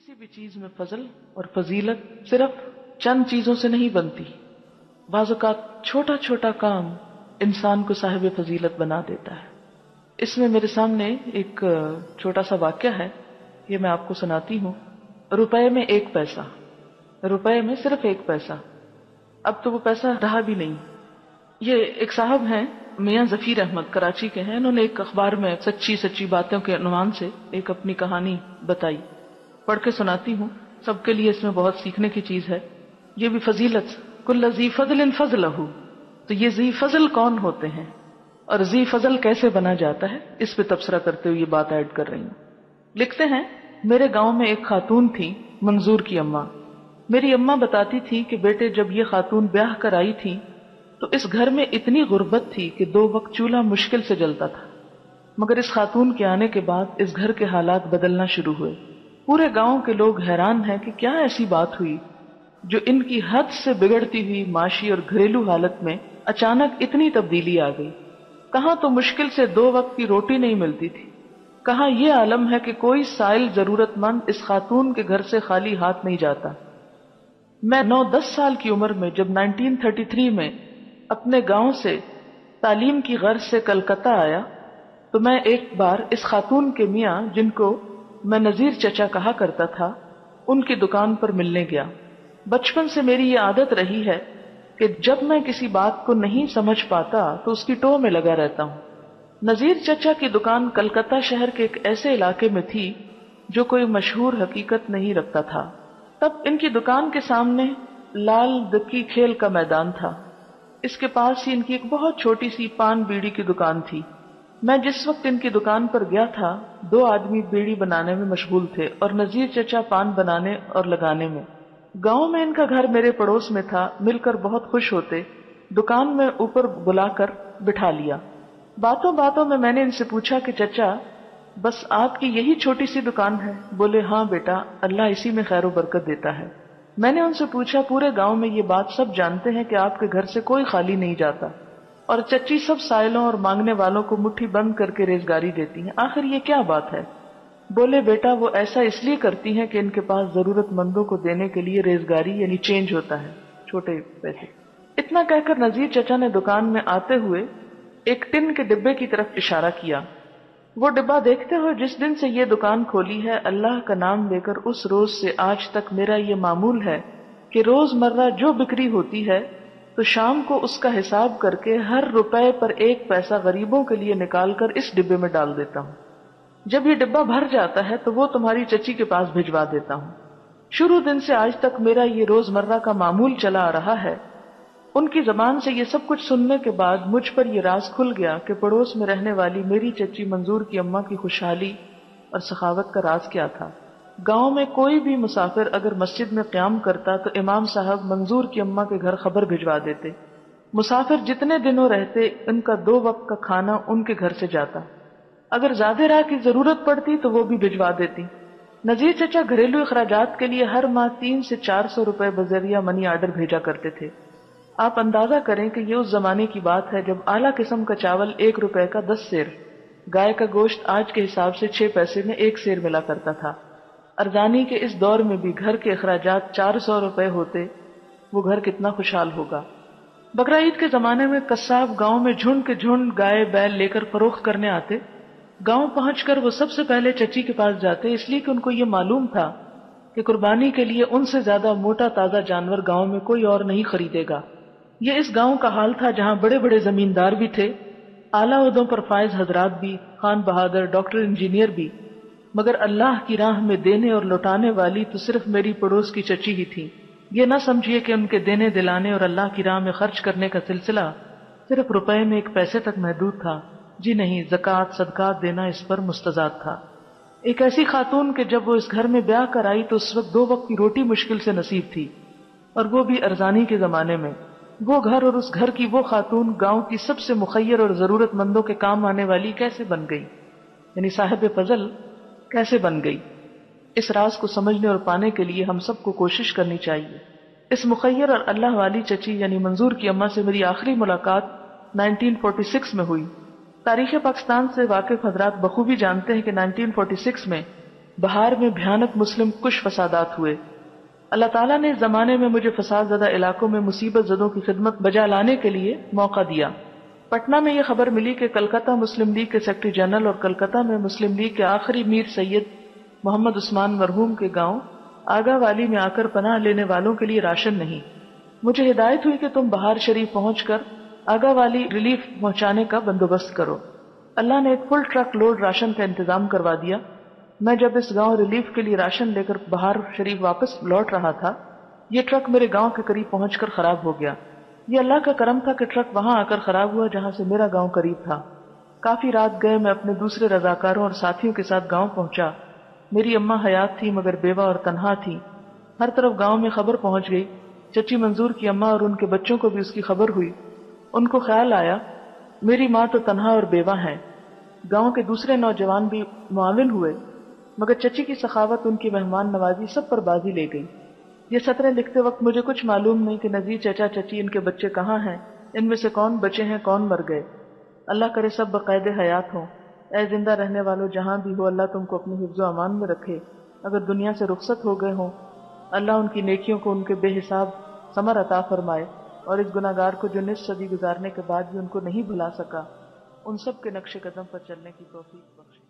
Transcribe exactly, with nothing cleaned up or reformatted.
किसी भी चीज में फजल और फजीलत सिर्फ चंद चीजों से नहीं बनती। बाज़-औक़ात छोटा छोटा काम इंसान को साहिब फजीलत बना देता है। इसमें मेरे सामने एक छोटा सा वाक्य है, ये मैं आपको सुनाती हूँ। रुपए में एक पैसा, रुपए में सिर्फ एक पैसा। अब तो वो पैसा रहा भी नहीं। ये एक साहब हैं, मियां जफीर अहमद, कराची के हैं। इन्होंने एक अखबार में सच्ची सच्ची बातों के अनुमान से एक अपनी कहानी बताई, पढ़ के सुनाती हूँ। सबके लिए इसमें बहुत सीखने की चीज है। ये भी फजीलत, कुल्ल ज़ी फ़ज़लिन फ़ज़लहू। तो ये ज़ी फजल कौन होते हैं और ज़ी फजल कैसे बना जाता है, इस पे तबसरा करते हुए ये बात ऐड कर रही हूँ। लिखते हैं, मेरे गांव में एक खातून थी, मंजूर की अम्मा। मेरी अम्मा बताती थी कि बेटे, जब ये खातून ब्याह कर आई थी तो इस घर में इतनी गुर्बत थी कि दो वक्त चूल्हा मुश्किल से जलता था। मगर इस खातून के आने के बाद इस घर के हालात बदलना शुरू हुए। पूरे गांव के लोग हैरान हैं कि क्या ऐसी बात हुई जो इनकी हद से बिगड़ती हुई माशी और घरेलू हालत में अचानक इतनी तब्दीली आ गई। कहां तो मुश्किल से दो वक्त की रोटी नहीं मिलती थी, कहां यह आलम है कि कोई साइल जरूरतमंद इस खातून के घर से खाली हाथ नहीं जाता। मैं नौ दस साल की उम्र में जब उन्नीस सौ तैंतीस में अपने गांव से तालीम की गर्ज से कलकत्ता आया तो मैं एक बार इस खातून के मियाँ, जिनको मैं नजीर चचा कहा करता था, उनकी दुकान पर मिलने गया। बचपन से मेरी ये आदत रही है कि जब मैं किसी बात को नहीं समझ पाता तो उसकी टोह में लगा रहता हूँ। नजीर चचा की दुकान कलकत्ता शहर के एक ऐसे इलाके में थी जो कोई मशहूर हकीकत नहीं रखता था। तब इनकी दुकान के सामने लाल दक्की खेल का मैदान था। इसके पास ही इनकी एक बहुत छोटी सी पान बीड़ी की दुकान थी। मैं जिस वक्त इनकी दुकान पर गया था, दो आदमी बीड़ी बनाने में मशगूल थे और नजीर चचा पान बनाने और लगाने में। गांव में इनका घर मेरे पड़ोस में था। मिलकर बहुत खुश होते। दुकान में ऊपर बुलाकर बिठा लिया। बातों बातों में मैंने इनसे पूछा कि चचा, बस आपकी यही छोटी सी दुकान है? बोले, हाँ बेटा, अल्लाह इसी में खैर बरकत देता है। मैंने उनसे पूछा, पूरे गांव में ये बात सब जानते हैं कि आपके घर से कोई खाली नहीं जाता और चच्ची सब साइलों और मांगने वालों को मुट्ठी बंद करके रेजगारी देती हैं, आखिर ये क्या बात है? बोले, बेटा, वो ऐसा इसलिए करती हैं कि इनके पास जरूरतमंदों को देने के लिए रेजगारी यानी चेंज होता है, छोटे पैसे। इतना कहकर नजीर चचा ने दुकान में आते हुए एक टिन के डिब्बे की तरफ इशारा किया। वो डिब्बा देखते हुए, जिस दिन से ये दुकान खोली है, अल्लाह का नाम लेकर उस रोज से आज तक मेरा ये मामूल है कि रोजमर्रा जो बिक्री होती है तो शाम को उसका हिसाब करके हर रुपए पर एक पैसा गरीबों के लिए निकालकर इस डिब्बे में डाल देता हूँ। जब ये डिब्बा भर जाता है तो वो तुम्हारी चची के पास भिजवा देता हूँ। शुरू दिन से आज तक मेरा ये रोजमर्रा का मामूल चला आ रहा है। उनकी जबान से ये सब कुछ सुनने के बाद मुझ पर यह राज खुल गया कि पड़ोस में रहने वाली मेरी चच्ची मंजूर की अम्मा की खुशहाली और सखावत का राज क्या था। गांव में कोई भी मुसाफिर अगर मस्जिद में क़याम करता तो इमाम साहब मंजूर की अम्मा के घर खबर भिजवा देते। मुसाफिर जितने दिनों रहते, उनका दो वक्त का खाना उनके घर से जाता। अगर ज्यादा राह की जरूरत पड़ती तो वो भी भिजवा देती। नजीर चचा घरेलू अखराजात के लिए हर माह तीन से चार सौ रुपए बजरिया मनी आर्डर भेजा करते थे। आप अंदाजा करें कि ये उस जमाने की बात है जब आला किस्म का चावल एक रुपए का दस सेर, गाय का गोश्त आज के हिसाब से छह पैसे में एक सेर मिला करता था। अरजानी के इस दौर में भी घर के अखराजात चार सौ रुपए होते, वो घर कितना खुशहाल होगा। बकरा ईद के जमाने में कस्साब गांव में झुंड के झुंड गाय बैल लेकर फरोख्त करने आते। गांव पहुंचकर वो सबसे पहले चची के पास जाते, इसलिए कि उनको ये मालूम था कि कुर्बानी के लिए उनसे ज्यादा मोटा ताजा जानवर गांव में कोई और नहीं खरीदेगा। ये इस गांव का हाल था जहां बड़े बड़े जमींदार भी थे, आला ओहदों पर फायज हजरात भी, खान बहादुर, डॉक्टर, इंजीनियर भी। मगर अल्लाह की राह में देने और लौटाने वाली तो सिर्फ मेरी पड़ोस की चची ही थी। ये ना समझिए कि उनके देने दिलाने और अल्लाह की राह में खर्च करने का सिलसिला सिर्फ रुपए में एक पैसे तक महदूद था। जी नहीं, ज़कात सदकात देना इस पर मुस्तजाद था। एक ऐसी खातून के जब वो इस घर में ब्याह कर आई तो उस वक्त दो वक्त की रोटी मुश्किल से नसीब थी, और वो भी अरजानी के जमाने में। वो घर और उस घर की वो खातून गांव की सबसे मुखय्यर और जरूरतमंदों के काम आने वाली कैसे बन गई, यानी साहिब फजल कैसे बन गई? इस राज को समझने और पाने के लिए हम सबको कोशिश करनी चाहिए। इस मुखय्यर और अल्लाह वाली चची यानी मंजूर की अम्मा से मेरी आखिरी मुलाकात उन्नीस सौ छियालीस में हुई। तारीख पाकिस्तान से वाकिफ हजरात बखूबी जानते हैं कि उन्नीस सौ छियालीस में بہار میں بھیانک مسلم کش فسادات ہوئے۔ اللہ تعالیٰ نے اس زمانے میں مجھے فساد زدہ علاقوں میں مصیبت زدوں کی خدمت بجا لانے کے لیے موقع دیا۔ پٹنہ میں یہ خبر ملی کہ کلکتہ مسلم لیگ کے سیکرٹری جنرل اور کلکتہ میں مسلم لیگ کے آخری میر سید محمد عثمان مرحوم کے گاؤں آگا والی میں آ کر پناہ لینے والوں کے لیے راشن نہیں۔ مجھے ہدایت ہوئی کہ تم بہار شریف پہنچ کر آگا والی ریلیف پہنچانے کا بندوبست کرو۔ اللہ نے ایک فل ٹرک لوڈ راشن کا انتظام کروا دیا۔ میں جب اس گاؤں ریلیف کے لیے راشن لے کر بہار شریف واپس لوٹ رہا تھا، یہ ٹرک میرے گاؤں کے قریب پہنچ کر خراب ہو گیا۔ یہ اللہ کا کرم تھا کہ ٹرک وہاں آ کر خراب ہوا جہاں سے میرا گاؤں قریب تھا۔ کافی رات گئے میں اپنے دوسرے رضاکاروں اور ساتھیوں کے ساتھ گاؤں پہنچا۔ میری اماں حیات تھی مگر بیوہ اور تنہا تھی۔ ہر طرف گاؤں میں خبر پہنچ گئی۔ چچی منظور کی اماں اور ان کے بچوں کو بھی اس کی خبر ہوئی۔ ان کو خیال آیا میری ماں تو تنہا اور بیوہ ہیں۔ گاؤں کے دوسرے نوجوان بھی معاون ہوئے مگر چچی کی سخاوت، ان کی مہمان نوازی سب پر بازی لے گئی۔ یہ سطریں لکھتے وقت مجھے کچھ معلوم نہیں کہ نذیر چچا چچی ان کے بچے کہاں ہیں، ان میں سے کون بچے ہیں کون مر گئے۔ اللہ کرے سب بقید حیات ہوں۔ اے زندہ رہنے والوں جہاں بھی ہو، اللہ تم کو اپنی حفظ و امان میں رکھے۔ اگر دنیا سے رخصت ہو گئے ہوں، اللہ ان کی نیکیوں کو ان کے بے حساب ثمر عطا فرمائے، اور اس گناہگار کو جو نصف صدی گزارنے کے بعد بھی ان کو نہیں بھلا سکا، ان سب کے نقش قدم پر چلنے کی توفیق بخشے۔